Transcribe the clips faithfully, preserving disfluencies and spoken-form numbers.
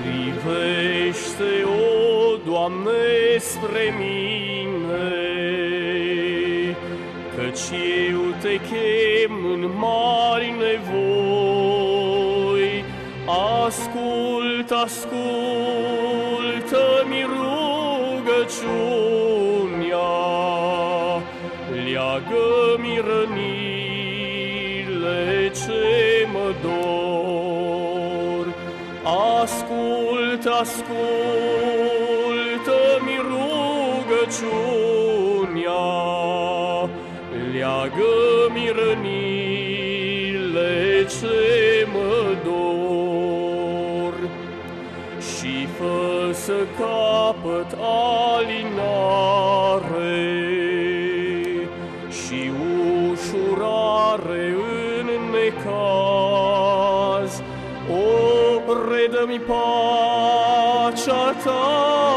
Privește-o, Doamne, spre mine, căci eu te chem în mari nevoi. Ascult, ascultă-mi rugăciunea, leagă-mi rănile ce mă dor. Ascult, ascultă-mi rugăciunea, leagă-mi rănile ce mă dor. Și fă să capăt alinare și ușurare în necaz. O, redă-mi pacea ta,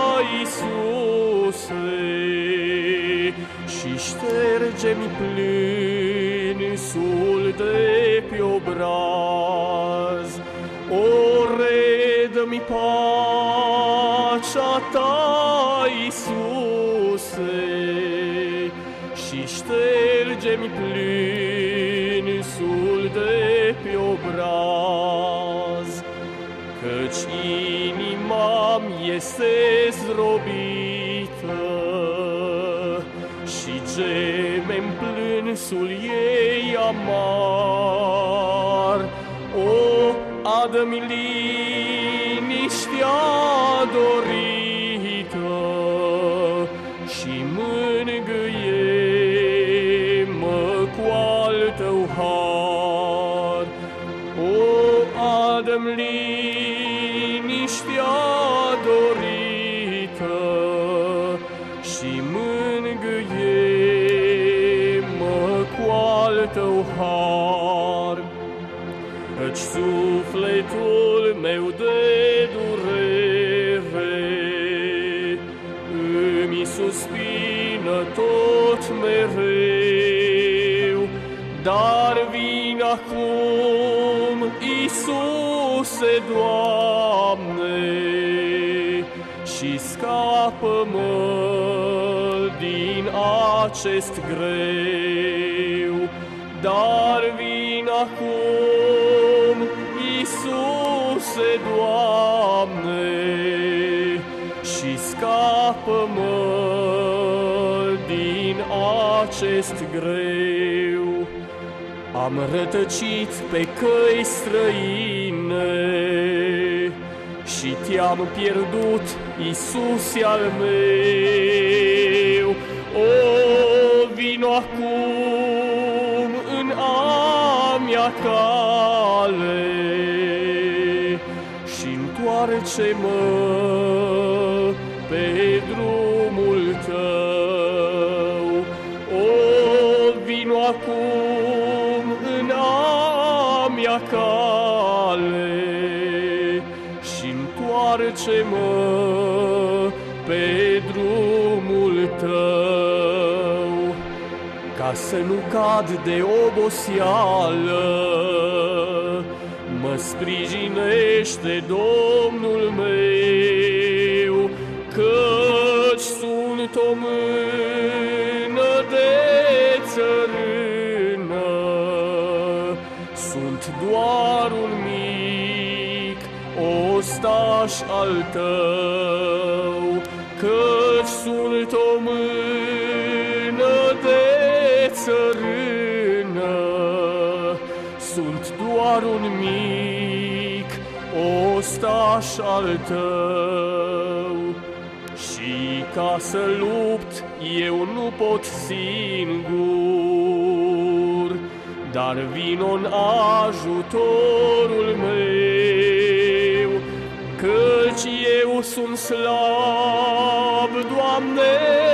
Iisuse, și șterge-mi plânsul de pe obraz. O, redă-mi pacea ta, Iisuse, și șterge-mi plânsul de pe obraz. Căci inima-mi este zdrobită și geme-n plânsul ei amar. O, adă-mi liniștea dorită și mângâie-mă cu al tău har. O, adă-mi liniștea dorită și mângâie-mă cu al tău har. Căci sufletul meu de durere îmi suspină tot mereu, dar vin acum, Iisuse, Doamne, și scapă-mă din acest greu. Dar vin acum, Iisuse, Doamne, și scapă-mă din acest greu. Am rătăcit pe căi străine și te-am pierdut, Iisuse al meu. O, vino acum în a mea cale și întoarce-mă pe drumul tău. O, vino acum în a mea cale și întoarce-mă pe drumul tău, ca să nu cad de oboseală. Mă sprijinește, Domnul meu, căci sunt o mână de țărână. Sunt doar un mic ostaș al tău, căci sunt o mână de țărână. Sunt doar un mic ostaș al tău. Și ca să lupt eu nu pot singur, dar vino-n ajutorul meu, căci eu sunt slab, Doamne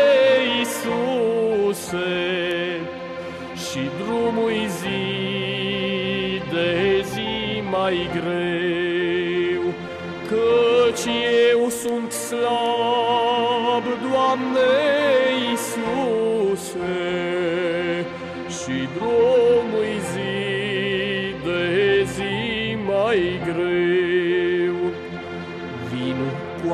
Iisuse, și drumul-i zi de zi mai greu, căci eu sunt slab, Doamne Iisuse, și drumul-i zi de zi mai greu.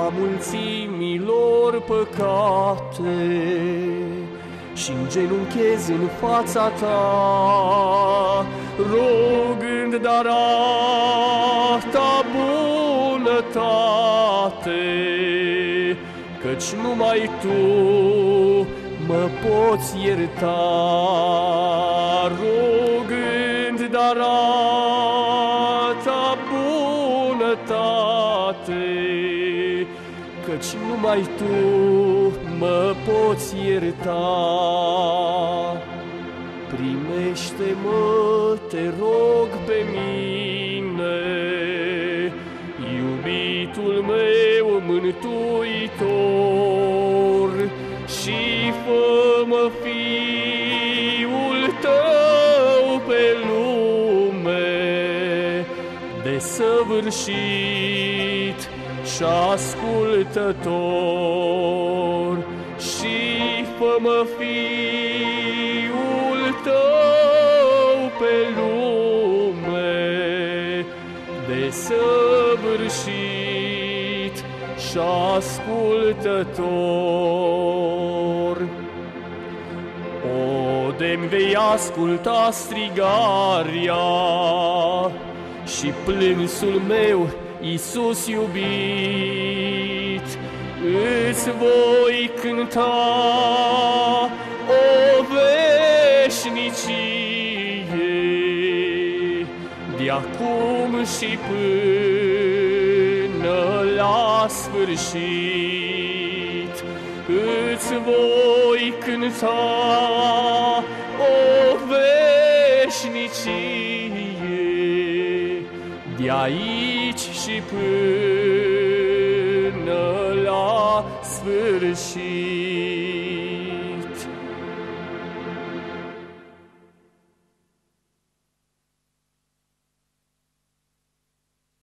a mulțimilor păcate și îngenunchez în fața ta, rugând dar ta bunătate, căci numai tu mă poți ierta, rugând dar ta bunătate, căci numai tu mă poți ierta. Primește-mă, te rog, pe mine, iubitul meu mântuitor, și fă-mă fiul tău pe lume, desăvârșit și ascultător, și fă-mă fiul tău pe lume, desăvârșit și ascultător. O, de-mi vei asculta strigarea și plânsul meu, Iisus iubit, îți voi cânta o veșnicie, de acum și până la sfârșit. Îți voi cânta o veșnicie, de aici și până la sfârșit.